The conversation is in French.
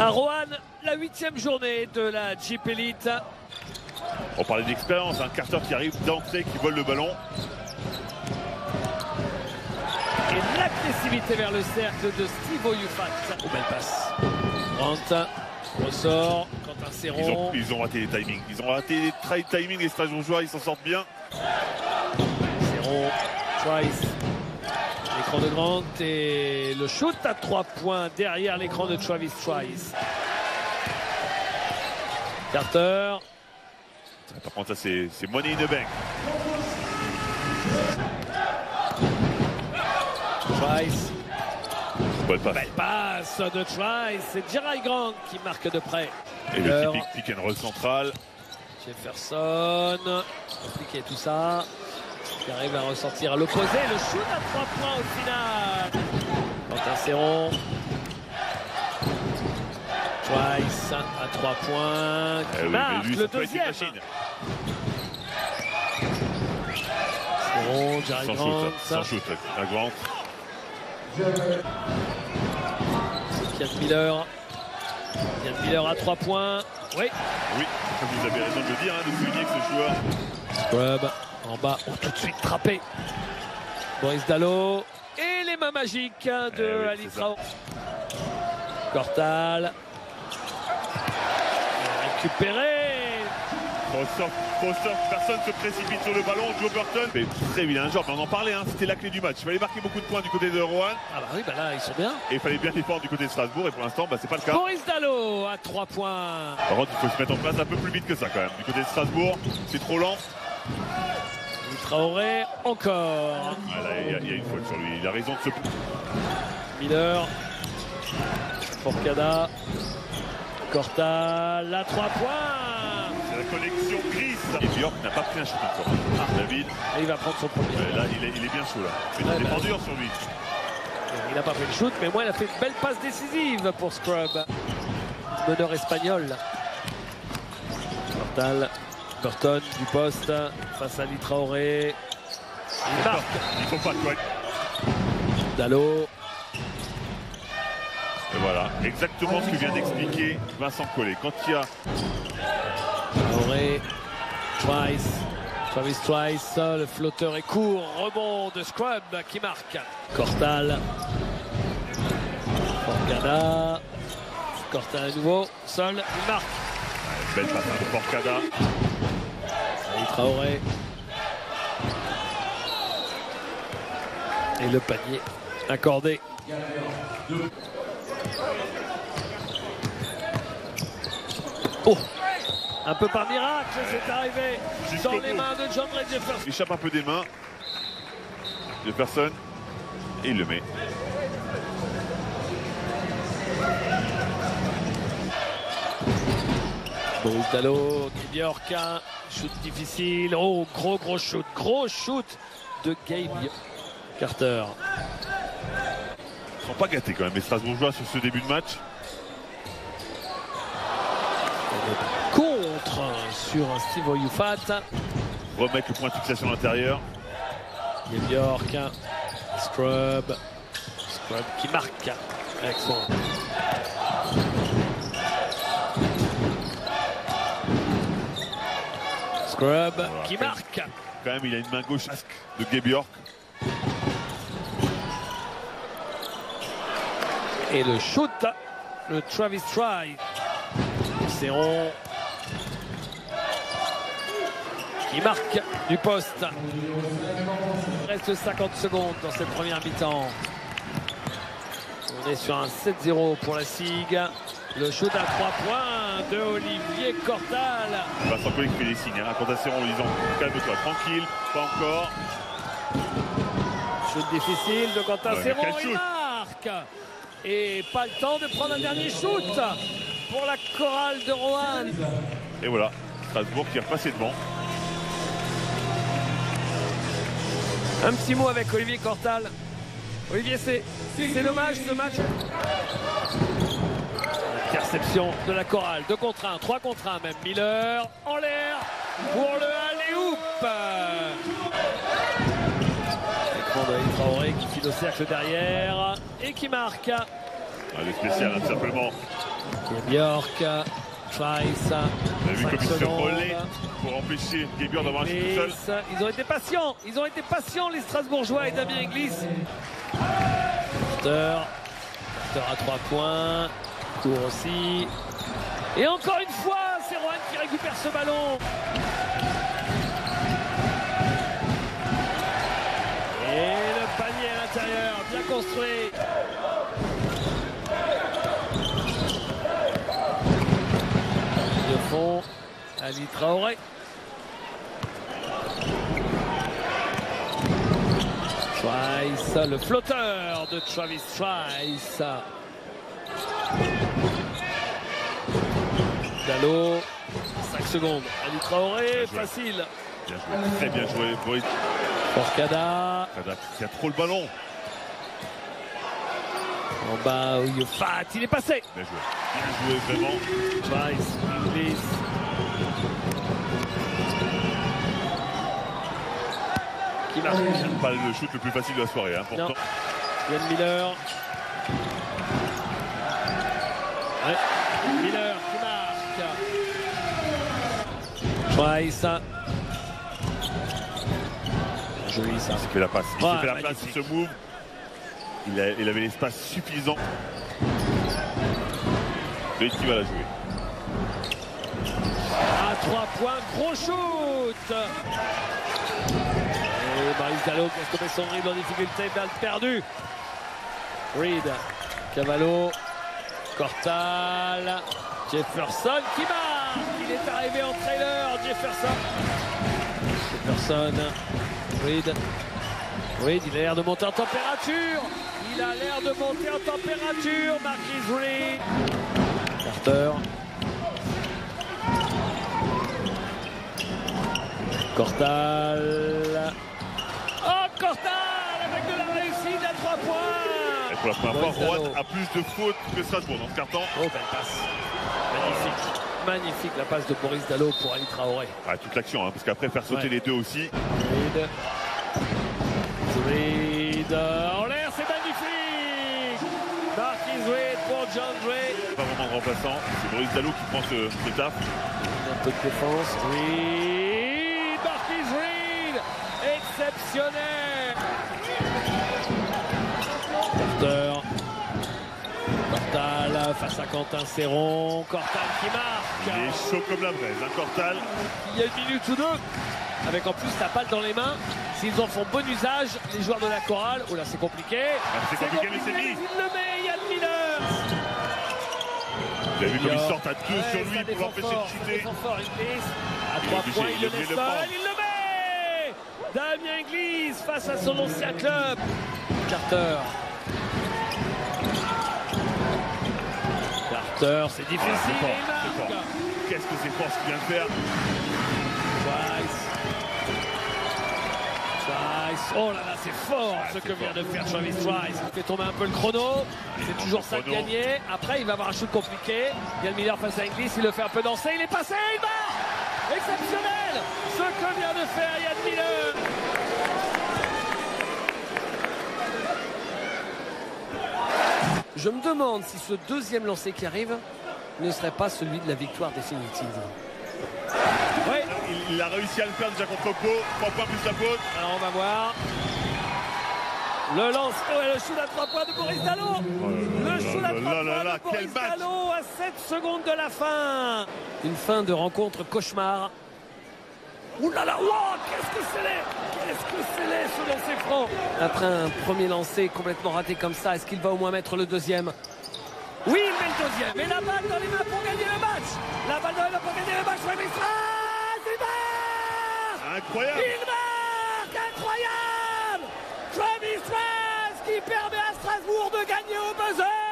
À Roanne, la 8e journée de la Jeep Elite. On parlait d'expérience, un Carter qui arrive d'entrée, qui vole le ballon. Et l'agressivité vers le cercle de Steve Oyufat. Oh, belle passe. Grant ressort. Quentin Serron. Ils ont raté les timings. Ils ont raté les timings. Les Strasbourgeois, ils s'en sortent bien. Serron, Trice. L'écran de Grant et le shoot à 3 points derrière l'écran de Travis Trice. Carter. Par contre, ça, c'est money in the bank. Trice. Bonne passe. Belle passe de Trice. C'est Jerry Grant qui marque de près. Et le typique pick and roll central. Jefferson. Compliqué tout ça. Qui arrive à ressortir à l'opposé. Le shoot à 3 points au final. Quentin Serron. Trice à 3 points. Qui marque le deuxième. Serron, Jerry Grant. Sans shoot, à Grant. Kian Miller. Kian Miller à 3 points. Oui. Oui, vous avez raison de le dire, de souligner que ce joueur. Scrub en bas, tout de suite frappé. Boris Dallo. Et les mains magiques de Ali Traoré. Cortal. Récupéré. Foster, personne se précipite sur le ballon. Joe Burton fait très vilain job. On en parlait, c'était la clé du match. Il fallait marquer beaucoup de points du côté de Roanne. Ah bah oui, là ils sont bien. Et il fallait bien défendre du côté de Strasbourg. Et pour l'instant, c'est pas le cas. Boris Dallo à 3 points. Par contre, il faut se mettre en place un peu plus vite que ça quand même. Du côté de Strasbourg, c'est trop lent. Ali Traoré encore. Voilà, il y a une faute sur lui. Il a raison de se. Miller. Forcada. Cortal à 3 points. C'est la connexion grise. Et Bjork n'a pas pris un shoot encore. David. Et il va prendre son premier. Là, il est bien chaud là. Mais il est dur sur lui. Il n'a pas fait le shoot, mais moi il a fait une belle passe décisive pour Scrub. Meneur espagnol. Cortal. Burton du poste face à Ali Traoré. Il marque. Il faut pas quoi. Dallo. Et voilà, exactement ce que vient d'expliquer Vincent Collet. Quand il y a Traoré, Trice, Travis Trice, le flotteur est court, rebond de Scrub qui marque. Cortal, Forcada, Cortal à nouveau, seul, il marque. Belle passe de Forcada. Ali Traoré. Et le panier accordé. Oh, un peu par miracle, c'est arrivé dans les mains de John Ray Jefferson. Il échappe un peu des mains. Jefferson. Et il le met. Boris Dallo, Bjork, shoot difficile. Oh, gros shoot de Gabe Carter. Ils sont pas gâtés quand même, les Strasbourgeois sur ce début de match. Contre sur Steve Oyufat. Remettre le point de fixation à l'intérieur. Il y a Bjork, Scrub qui marque avec son. Scrub voilà, qui marque. Quand même, il a une main gauche de Gabe Bjork. Et le shoot, le Travis Trice. Serron qui marque du poste. Il reste 50 secondes dans cette première mi-temps. On est sur un 7-0 pour la SIG. Le shoot à 3 points de Olivier Cortal. Vincent Collet qui fait des signes. Quentin Serron en disant calme-toi, tranquille, pas encore. Shoot difficile de Quentin Serron. Il marque. Et pas le temps de prendre un dernier shoot pour la chorale de Roanne. Et voilà, Strasbourg qui est repassé devant. Un petit mot avec Olivier Cortal. Olivier, c'est dommage ce match. Interception de la chorale. 2 contre 1, 3 contre 1 même. Miller en l'air pour le alley-oop. L'écran de Ali Traoré qui file au cercle derrière et qui marque. Le spécial, hein, tout simplement. Björk, Trice. Vous avez vu comme il se relaie pour empêcher Gebjörk d'avoir un shoot tout seul. Ils ont été patients. Ils ont été patients, les Strasbourgeois et Damien Inglis. Carter à 3 points. Court aussi. Et encore une fois, c'est Rohan qui récupère ce ballon. Et le panier à l'intérieur, bien construit. De fond, Ali Traoré. Trice, le flotteur de Travis Trice. Diallo, 5 secondes. Ali Traoré, facile. Bien joué, très bien joué. Forcada. Qui a trop le ballon. En bas, Yofat, il est passé. Bien joué vraiment. Trice, Inglis. Qui marque. Pas le shoot le plus facile de la soirée, hein, pourtant. Yann Miller. Ouais. Miller qui marque. Trice. Joli ça. Il s'est fait la passe. Il s'est fait la place, magnifique. il se move. Il avait l'espace suffisant. Mais qui va la jouer? À 3 points, gros shoot. Et Maris Diallo qui a stoppé son dribble en difficulté, balle perdue. Reed, Cavallo, Cortal, Jefferson qui marque. Il est arrivé en trailer, Jefferson. Reed, il a l'air de monter en température. Il a l'air de monter en température, Marquis Reed. Carter. Cortal. Oh, Cortal avec de la réussite à 3 points. Et pour la première fois, Rohan a plus de fautes que Strasbourg dans ce carton. Oh, belle passe. Magnifique la passe de Boris Diallo pour Ali Traoré. Ah, toute l'action, hein, parce qu'après faire sauter les deux aussi. Reed en l'air, c'est magnifique. Marquis Reed pour John Reed. Pas vraiment de remplaçant, c'est Boris Diallo qui prend ce taf. Un peu de défense. Reed, Marquis Reed, exceptionnel. Cortal face à Quentin Serron. Cortal qui marque. Il est chaud comme la braise, hein, Cortal. Il y a une minute ou deux. Avec en plus la balle dans les mains. S'ils en font bon usage, les joueurs de la chorale. Oh là, c'est compliqué. C'est compliqué, mais c'est mis. Il le met, Yann Miller. Vous avez vu comme ils sortent à 2 sur lui pour l'empêcher de Ça chuter. défend fort, Inglis. À 3 points, il le met seul. Il le met. Damien Inglis face à son ancien club. Carter, c'est difficile. Fort, et il marque. c'est fort. Qu'est-ce que c'est fort ce qu'il vient de faire. Trice. Oh là là, c'est fort ce que vient de faire Travis Trice. Il fait tomber un peu le chrono. C'est toujours ça de gagner. Après, il va avoir un shoot compliqué. Yann Miller face à Inglis, il le fait un peu danser. Il est passé, il marque. Exceptionnel ce que vient de faire Yann Miller. Je me demande si ce deuxième lancer qui arrive ne serait pas celui de la victoire définitive. Oui. Il a réussi à le faire déjà contre Pau. 3 points plus la faute. Alors on va voir. Le lance, le shoot à 3 points de Boris Diallo. Le shoot à 3 points de Boris Diallo à 7 secondes de la fin. Une fin de rencontre cauchemar. Ouh là là, wow, qu'est-ce que c'est laid. Qu'est-ce que c'est laid ce lancer franc. Après un premier lancer complètement raté comme ça, est-ce qu'il va au moins mettre le deuxième? Oui, il met le deuxième. Et la balle dans les mains pour gagner le match. La balle dans les mains pour gagner le match. Travis Trice, il marque. Incroyable. Il marque, incroyable. Travis Trice qui permet à Strasbourg de gagner au buzzer.